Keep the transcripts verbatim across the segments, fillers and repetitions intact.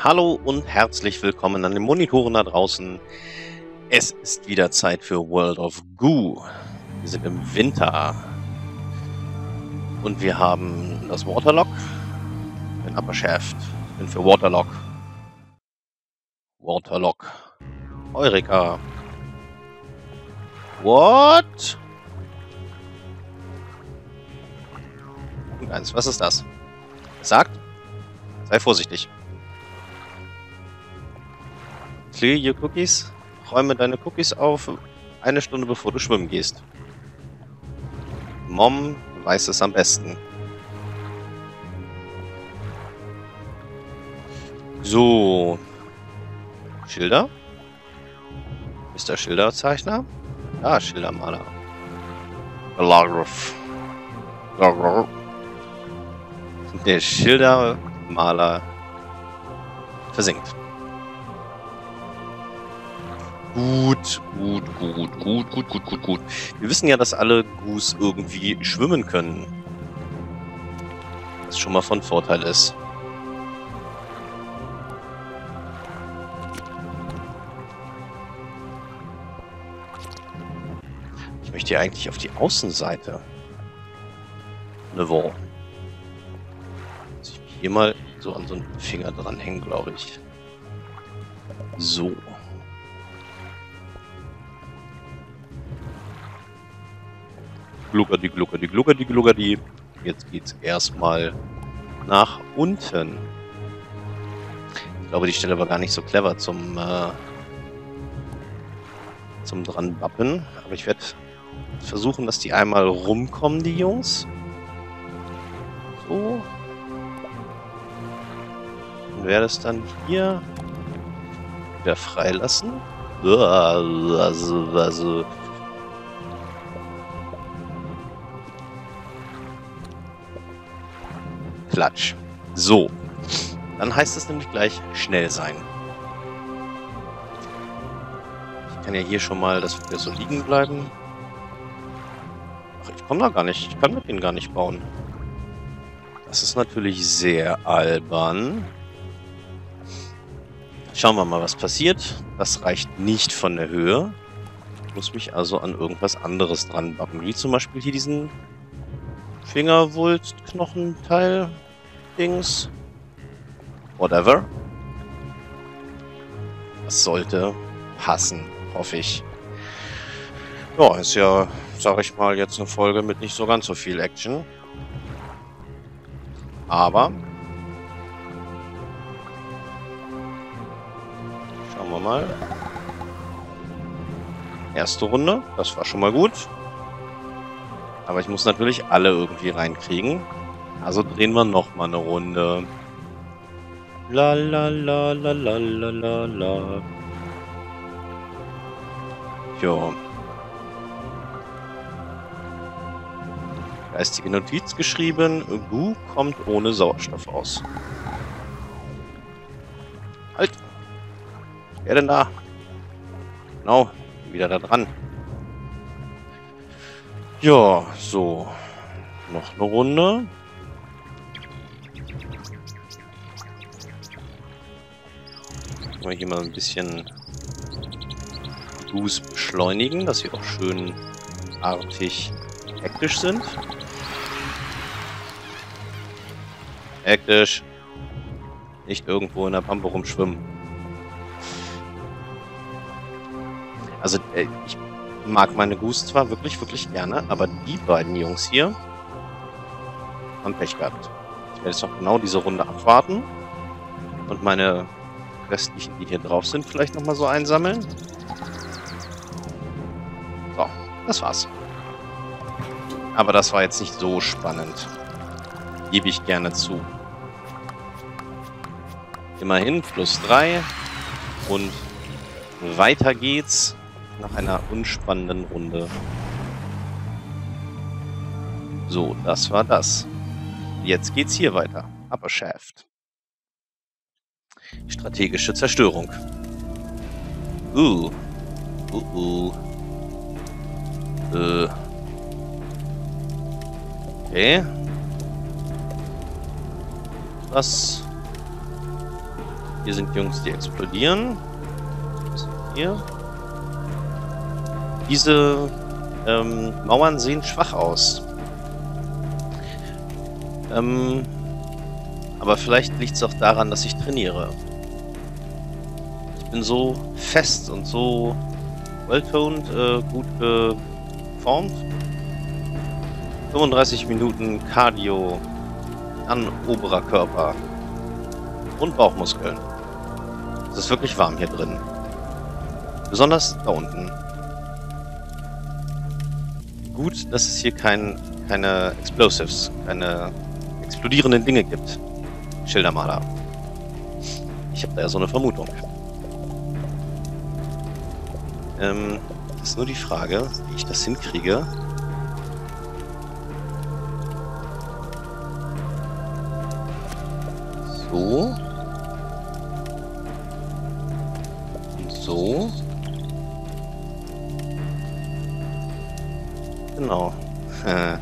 Hallo und herzlich willkommen an den Monitoren da draußen. Es ist wieder Zeit für World of Goo. Wir sind im Winter. Und wir haben das Waterlock, den Upper Shaft. Ich bin für Waterlock. Waterlock. Eureka. What? Punkt eins. Was ist das? Es sagt, sei vorsichtig. Clear your cookies. Räume deine Cookies auf, eine Stunde bevor du schwimmen gehst. Mom weiß es am besten. So. Schilder? Ist der Schilderzeichner? Ah, Schildermaler. Lagraf. Der Schildermaler versinkt. Gut, gut, gut, gut, gut, gut, gut, gut. Wir wissen ja, dass alle Goos irgendwie schwimmen können. Was schon mal von Vorteil ist. Ich möchte hier eigentlich auf die Außenseite. Ne, wo? Muss ich mich hier mal so an so einen Finger dranhängen, glaube ich. So. Gluckerdi, gluckerdi, gluckerdi, gluckerdi. Jetzt geht's erstmal nach unten. Ich glaube, die Stelle war gar nicht so clever zum, äh, zum dran bappen. Aber ich werde versuchen, dass die einmal rumkommen, die Jungs. So. Und werde es dann hier wieder freilassen. Also, also. Klatsch. So. Dann heißt es nämlich gleich schnell sein. Ich kann ja hier schon mal, dass wir so liegen bleiben. Ach, ich komme da gar nicht. Ich kann mit denen gar nicht bauen. Das ist natürlich sehr albern. Schauen wir mal, was passiert. Das reicht nicht von der Höhe. Ich muss mich also an irgendwas anderes dran bappen. Wie zum Beispiel hier diesen Fingerwulst-Knochenteil. Dings. Whatever. Das sollte passen, hoffe ich. Ja, ist ja, sag ich mal, jetzt eine Folge mit nicht so ganz so viel Action. Aber schauen wir mal. Erste Runde, das war schon mal gut. Aber ich muss natürlich alle irgendwie reinkriegen. Also drehen wir noch mal eine Runde. La la la la la la la la. Jo. Geistige Notiz geschrieben. Goo kommt ohne Sauerstoff aus. Halt! Wer denn da? Genau, wieder da dran. Ja, so. Noch eine Runde. Mal hier mal ein bisschen Goos beschleunigen, dass sie auch schön artig hektisch sind. Hektisch. Nicht irgendwo in der Pampe rumschwimmen. Also, äh, ich mag meine Goos zwar wirklich, wirklich gerne, aber die beiden Jungs hier haben Pech gehabt. Ich werde jetzt noch genau diese Runde abwarten und meine restlichen, die hier drauf sind, vielleicht nochmal so einsammeln. So, das war's. Aber das war jetzt nicht so spannend. Gebe ich gerne zu. Immerhin plus drei. Und weiter geht's nach einer unspannenden Runde. So, das war das. Jetzt geht's hier weiter. Upper Shaft. Strategische Zerstörung. Uh. Uh, uh. Äh. Okay. Was Hier sind Jungs, die explodieren. Was ist hier? Diese ähm, Mauern sehen schwach aus. Ähm, aber vielleicht liegt es auch daran, dass ich trainiere. Ich bin so fest und so well-toned, äh, gut geformt. fünfunddreißig Minuten Cardio an oberer Körper und Bauchmuskeln. Es ist wirklich warm hier drin. Besonders da unten. Gut, dass es hier kein, keine Explosives, keine explodierenden Dinge gibt. Schildermaler. Ich habe da ja so eine Vermutung. Ähm, das ist nur die Frage, wie ich das hinkriege. So. Und so. Genau. Dann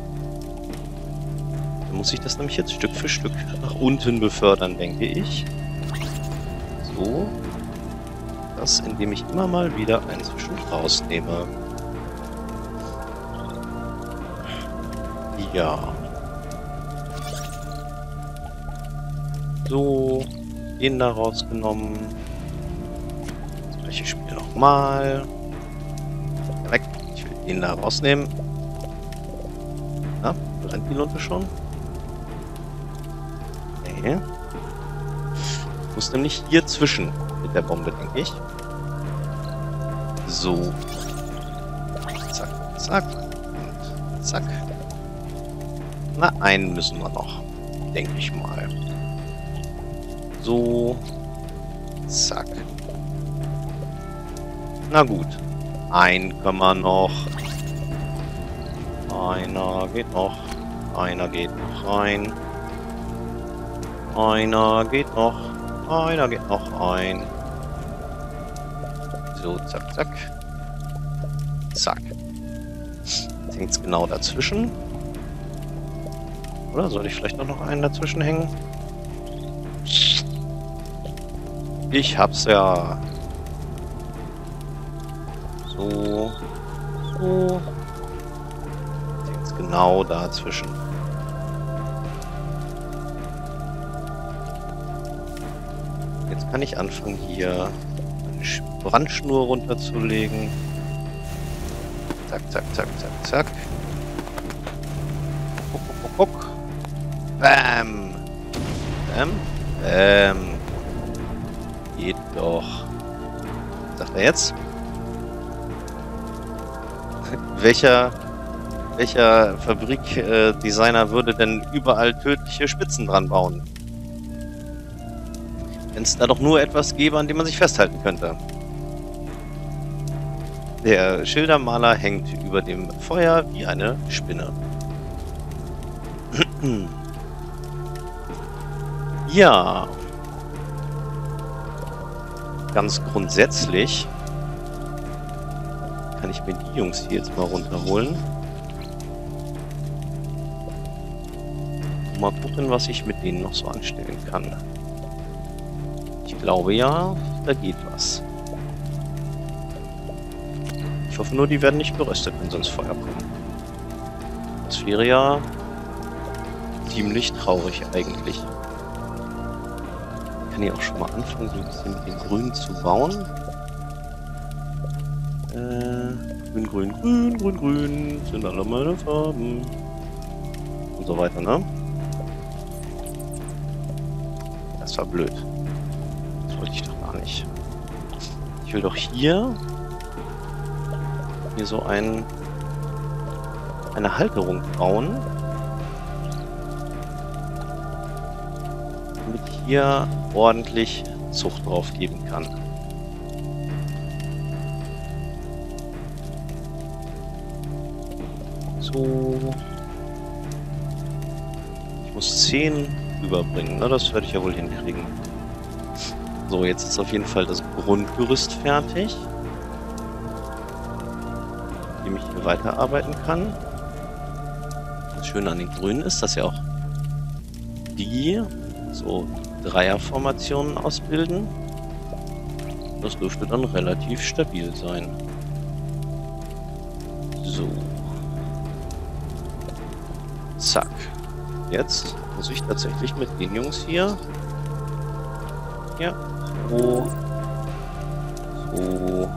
muss ich das nämlich jetzt Stück für Stück nach unten befördern, denke ich. So. Das, indem ich immer mal wieder einen Zwischenschritt rausnehme. Ja. So. Den da rausgenommen. Das gleiche Spiel nochmal. Weg. Ich will den da rausnehmen. Na, brennt die Lunte schon? Nee. Ich muss nämlich hier zwischen mit der Bombe, denke ich. So. Zack, zack. Und zack. Na, einen müssen wir noch. Denke ich mal. So. Zack. Na gut. Einen können wir noch. Einer geht noch. Einer geht noch rein. Einer geht noch. Einer geht noch rein. So, zack, zack. Zack. Jetzt hängt es genau dazwischen. Oder soll ich vielleicht noch einen dazwischen hängen? Ich hab's ja. So. So. Jetzt hängt es genau dazwischen. Jetzt kann ich anfangen, hier eine Brandschnur runterzulegen. Zack, zack, zack, zack, zack. Guck, guck, guck, guck. Bam. Bam. Bam. Geht doch. Was sagt er jetzt? welcher welcher Fabrikdesigner äh, würde denn überall tödliche Spitzen dran bauen? Wenn es da doch nur etwas gäbe, an dem man sich festhalten könnte. Der Schildermaler hängt über dem Feuer wie eine Spinne. Ja. Ganz grundsätzlich kann ich mir die Jungs hier jetzt mal runterholen. Mal gucken, was ich mit denen noch so anstellen kann. Ich glaube ja, da geht was. Ich hoffe nur, die werden nicht beröstet, wenn sie ins Feuer kommen. Das wäre ja ziemlich traurig eigentlich. Ich kann hier auch schon mal anfangen, so ein bisschen mit den Grün zu bauen. Äh, grün, grün, grün, grün, grün sind alle meine Farben. Und so weiter, ne? Das war blöd. Das wollte ich doch gar nicht. Ich will doch hier hier so ein eine Halterung bauen, damit ich hier ordentlich Zucht drauf geben kann. So. Ich muss zehn überbringen, ne? Das werde ich ja wohl hinkriegen. So, jetzt ist auf jeden Fall das Grundgerüst fertig, mit dem ich hier weiterarbeiten kann. Das Schöne an den Grünen ist, dass ja auch die so Dreierformationen ausbilden. Das dürfte dann relativ stabil sein. So. Zack. Jetzt muss ich tatsächlich mit den Jungs hier... Ja. So. So.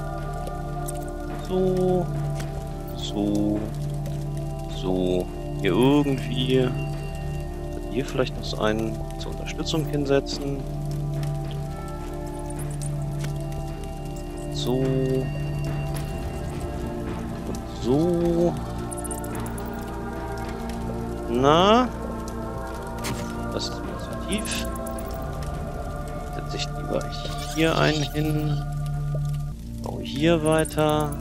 So. So. So. Hier irgendwie... Hier vielleicht noch so einen zur Unterstützung hinsetzen. So. Und so. Na. Das ist mir zu tief. Setze ich lieber hier einen hin. Baue hier weiter.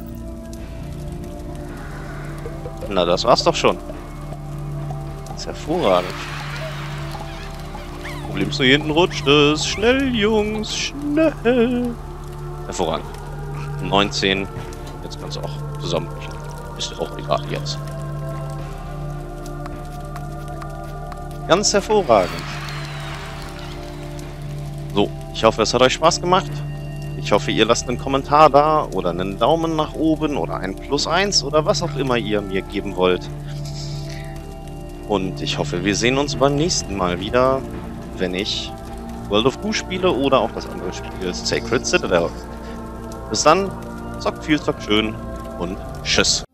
Na, das war's doch schon. Das ist hervorragend. Problem ist nur, hier hinten rutscht es. Schnell, Jungs, schnell. Hervorragend. neunzehn. Jetzt kannst du auch zusammenbrechen. Ist dir auch egal jetzt. Ganz hervorragend. So, ich hoffe, es hat euch Spaß gemacht. Ich hoffe, ihr lasst einen Kommentar da oder einen Daumen nach oben oder ein Plus eins oder was auch immer ihr mir geben wollt. Und ich hoffe, wir sehen uns beim nächsten Mal wieder, wenn ich World of Goo spiele oder auch das andere Spiel Sacred Citadel. Bis dann, zockt viel, zockt schön und tschüss.